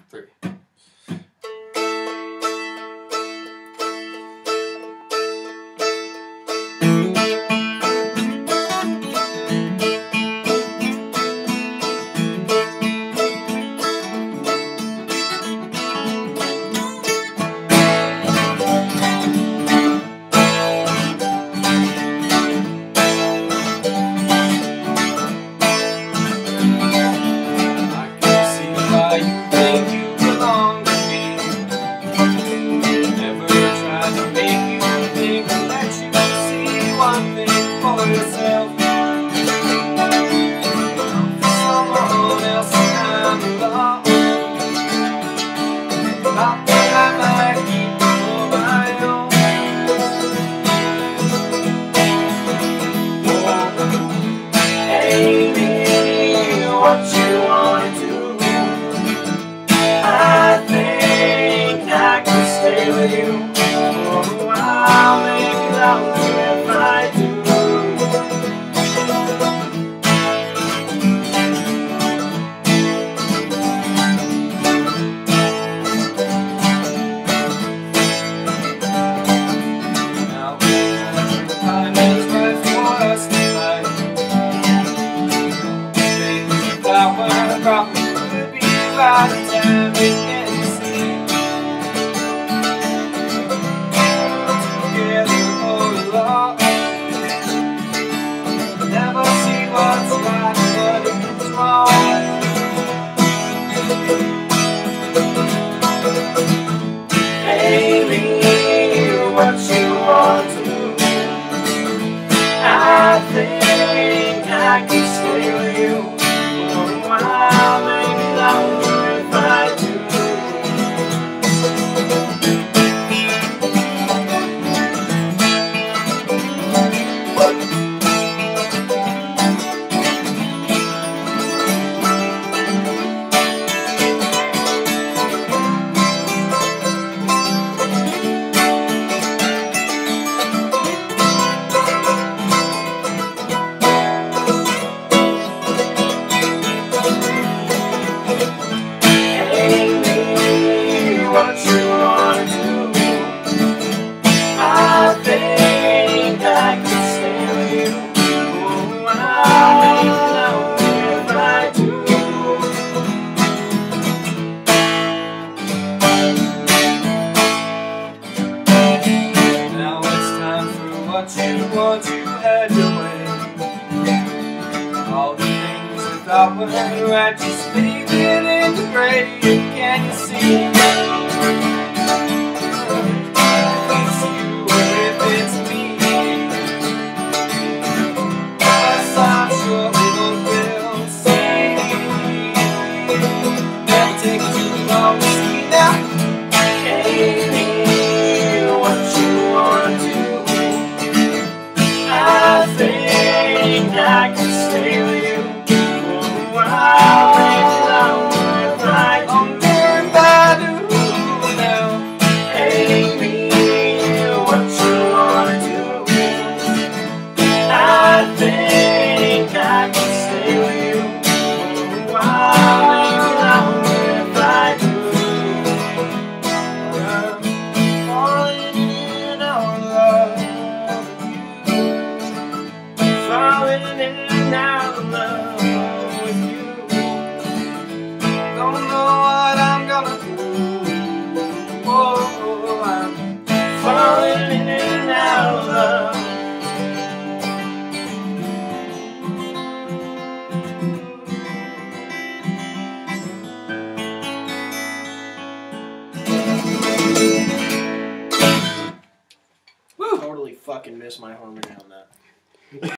3. Once you had your way, all the things I thought were right just fading in the gray. Can you see? It's you if it's me. Yes, I'm sure we both will see. Never take too long to see now. Hey, what you wanna do? I think I can stay with you for a while, maybe longer if I do. If I do now, Amie, what you wanna do? I think I can stay with you for a while, maybe longer if I do. I'm falling in on love. Falling in out of love with you. Don't know what I'm gonna do. Oh, I'm falling in and out of love. Woo! Totally fucking missed my harmony on that.